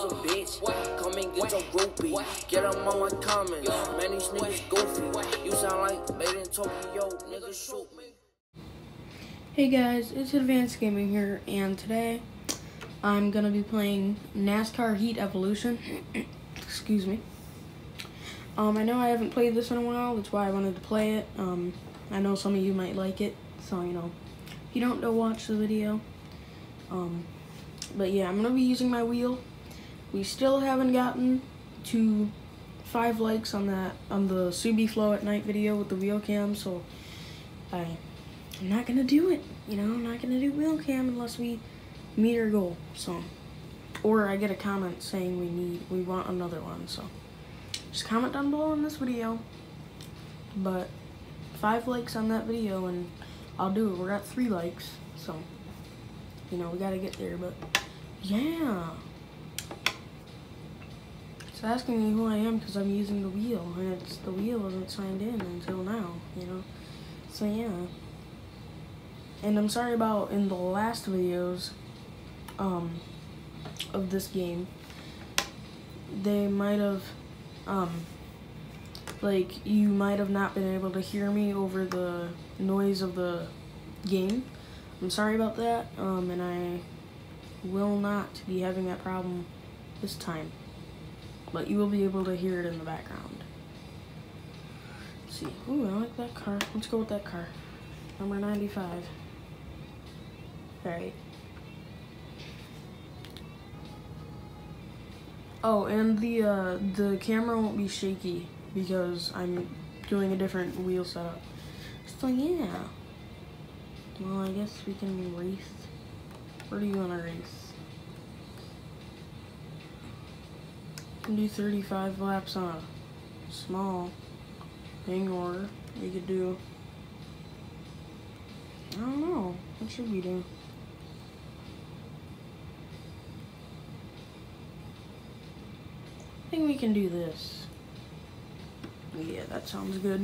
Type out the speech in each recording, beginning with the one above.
use a bitch. Come and get your groupie. Get them on my comments. Man, these niggas goofy. You sound like made in Tokyo. Niggas shoot me. Hey guys, it's Advanced Gaming here, and today I'm gonna be playing NASCAR Heat Evolution. Excuse me. I know I haven't played this in a while, that's why I wanted to play it. I know some of you might like it, so you know, if you don't, go watch the video. But yeah, I'm gonna be using my wheel. We still haven't gotten to 5 likes on the Subi Flow at Night video with the wheel cam, so I'm not gonna do it. You know, I'm not gonna do wheel cam unless we meet our goal. So, or I get a comment saying we want another one. So, just comment down below in this video. But 5 likes on that video, and I'll do it. We're at 3 likes, so you know we gotta get there. But yeah, it's asking me who I am because I'm using the wheel, and the wheel wasn't signed in until now. You know, so yeah. And I'm sorry about in the last videos of this game, they might have, like, you might have not been able to hear me over the noise of the game. I'm sorry about that, and I will not be having that problem this time. But you will be able to hear it in the background. Let's see. Ooh, I like that car. Let's go with that car. Number 95. Alright. Oh, and the camera won't be shaky because I'm doing a different wheel setup. So yeah. Well, I guess we can race. Where do you want to race? We can do 35 laps on a small hang order. We could do, I don't know, what should we do? I think we can do this. Yeah, that sounds good.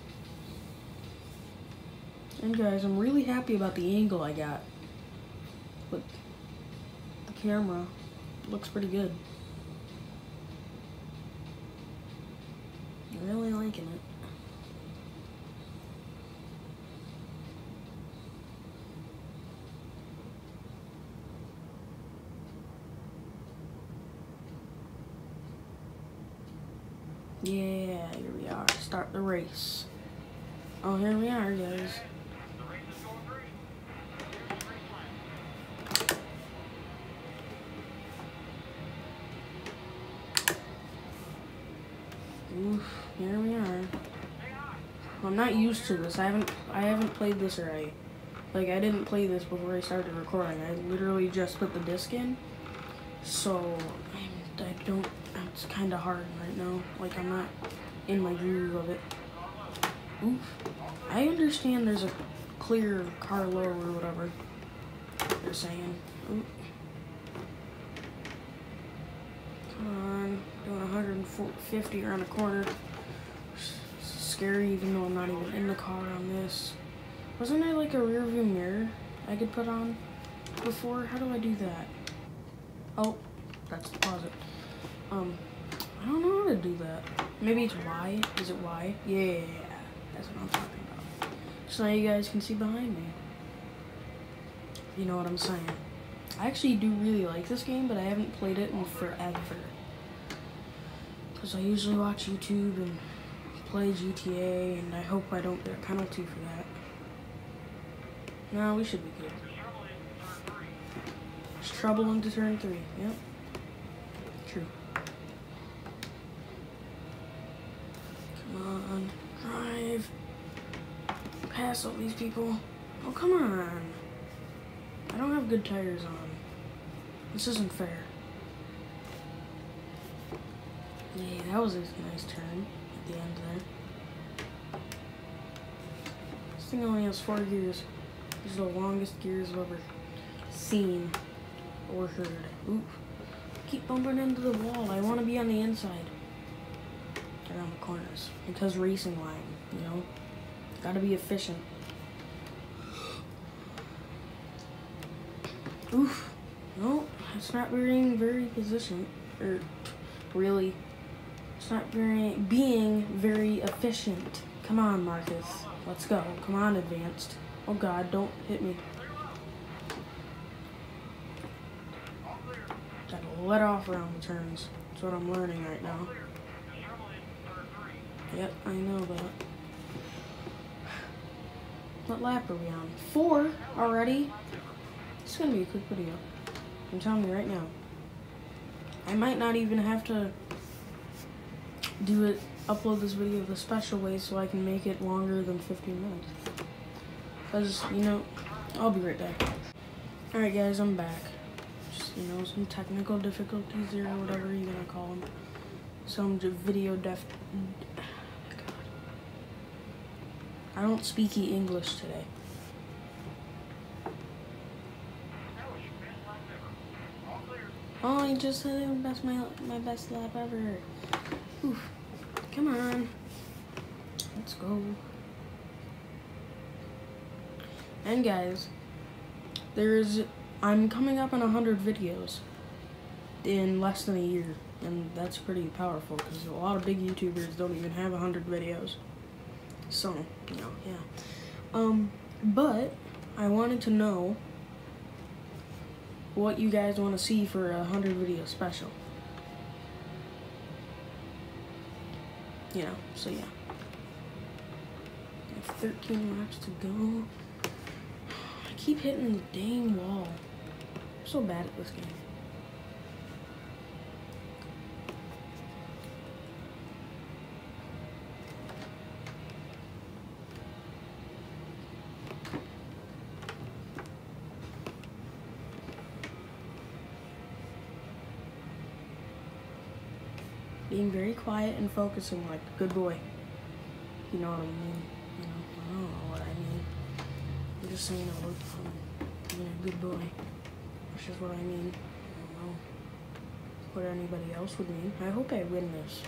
And guys, I'm really happy about the angle I got with the camera. It looks pretty good. I'm really liking it. Yeah, here we are. Start the race. Oh, here we are, guys. Oof, here we are. I'm not used to this. I haven't played this right. Like, I didn't play this before I started recording. I literally just put the disc in. So I don't, it's kind of hard right now. Like, I'm not in my groove of it. Oof. I understand there's a clear car low or whatever they're saying. Oof. Come on, doing 150 around the corner. It's scary even though I'm not even in the car on this. Wasn't there like a rear view mirror I could put on before? How do I do that? Oh, that's deposit. I don't know how to do that. Maybe it's Y? Is it Y? Yeah, that's what I'm talking about. So now you guys can see behind me. You know what I'm saying. I actually do really like this game, but I haven't played it in forever. Because I usually watch YouTube and play GTA, and I hope I don't get a penalty for that. No, we should be good. There's trouble into turn 3. Yep. True. Come on, drive. Pass all these people. Oh, come on. I don't have good tires on. This isn't fair. Yeah, that was a nice turn at the end there. This thing only has 4 gears. These are the longest gears I've ever seen or heard. Ooh. Keep bumping into the wall. I want to be on the inside. Around the corners. Because racing line, you know? Gotta be efficient. Oof. Nope. I It's not very positioned, or really, it's not being very efficient. Come on, Marcus. Let's go. Come on, Advanced. Oh God, don't hit me. Gotta let off around the turns. That's what I'm learning right now. Yep, I know that. What lap are we on? 4 already? It's gonna be a quick video. I'm telling you right now. I might not even have to upload this video the special way so I can make it longer than 15 minutes. Because, you know, I'll be right back. Alright guys, I'm back. Just, you know, some technical difficulties there, or whatever you're gonna call them. Some video I don't speak English today. Oh, I just said that's my best lap ever. Oof. Come on. Let's go. And guys, I'm coming up on 100 videos in less than a year. And that's pretty powerful because a lot of big YouTubers don't even have 100 videos. So, you know, yeah. But I wanted to know what you guys want to see for a 100 video special. You know, so yeah. I have 13 laps to go. I keep hitting the dang wall. I'm so bad at this game. Being very quiet and focusing like a good boy. You know what I mean? You know, I don't know what I mean. I'm just saying I'm being a good boy. That's just what I mean. I don't know what anybody else would mean. I hope I win this.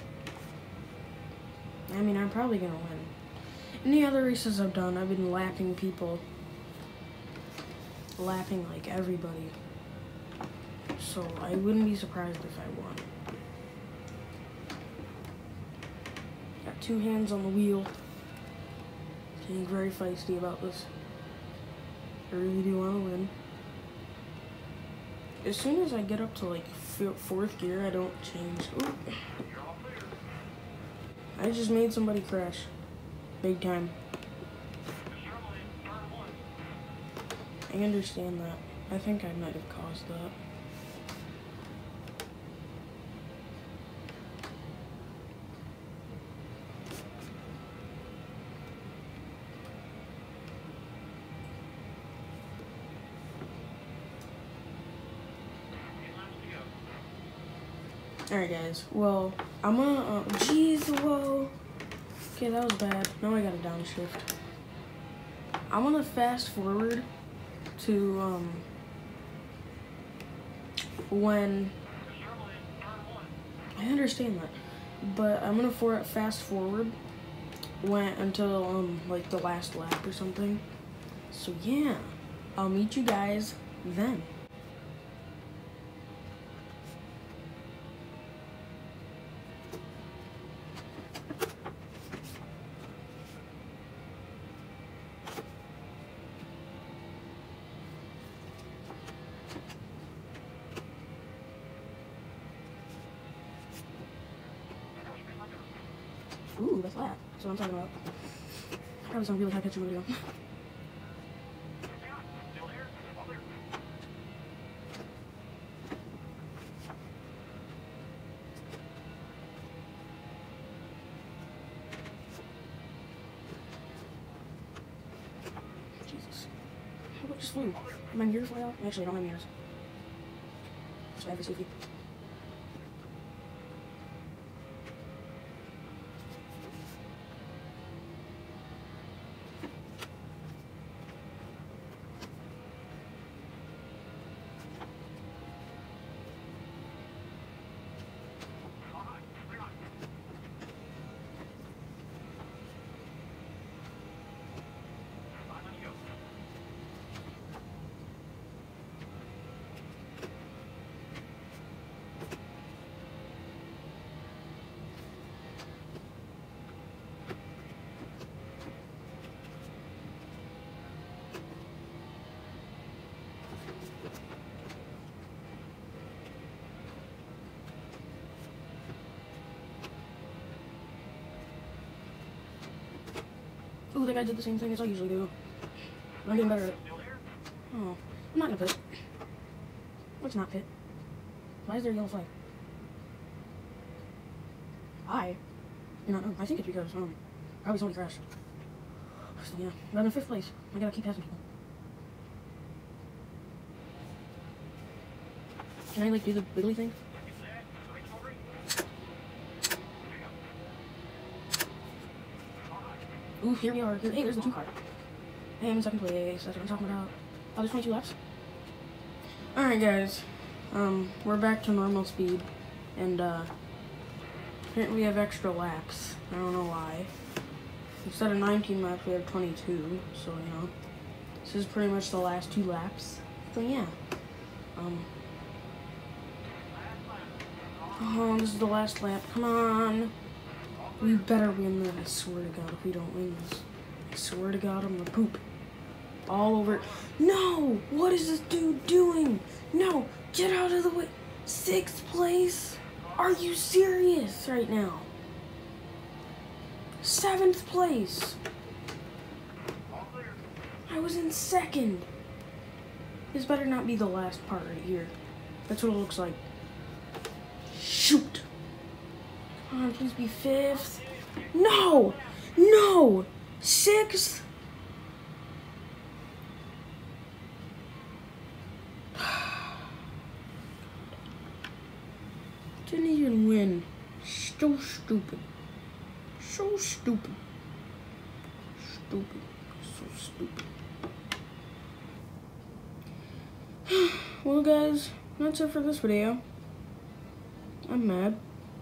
I mean, I'm probably gonna win. In the other races I've done, I've been lapping people. Lapping like everybody. So I wouldn't be surprised if I won. Got 2 hands on the wheel. Getting very feisty about this. I really do want to win. As soon as I get up to like 4th gear, I don't change. Ooh. I just made somebody crash. Big time. I understand that. I think I might have caused that. Alright guys, well, I'm gonna, jeez, whoa. Okay, that was bad. Now I gotta downshift. I'm gonna fast forward to, when, I understand that, but I'm gonna fast forward until, like the last lap or something. So yeah, I'll meet you guys then. Ooh, that's that. That's what I'm talking about. That was some really high picture video. Jesus. What just flew? Did my mirror fly out? Actually, I don't have mirrors. It's bad for safety. Ooh, that guy did the same thing as I usually do. I'm getting better at it. Oh, I'm not in a pit. What's not pit? Why is there a yellow flag? I do not know. I think it's because, probably somebody crashed. So yeah, but I'm in 5th place. I gotta keep passing people. Can I, like, do the wiggly thing? Ooh, here we are. Hey, there's the 2 car. Hey, I'm in 2nd place. That's what I'm talking about. Oh, there's 22 laps. Alright, guys. We're back to normal speed. And, apparently we have extra laps. I don't know why. Instead of 19 laps, we have 22. So, you know, this is pretty much the last 2 laps. So, yeah. Oh, this is the last lap. Come on. We better win this. I swear to God, if we don't win this, I swear to God, I'm gonna poop all over. No! What is this dude doing? No! Get out of the way. 6th place? Are you serious right now? 7th place. I was in 2nd. This better not be the last part right here. That's what it looks like. Shoot. Come on, please be 5th. No! No! 6th? Didn't even win. So stupid. So stupid. Stupid. So stupid. Well, guys, that's it for this video. I'm mad.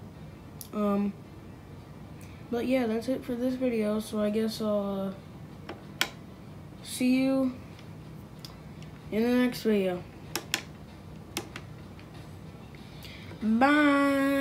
But yeah, that's it for this video, so I guess I'll, see you in the next video. Bye!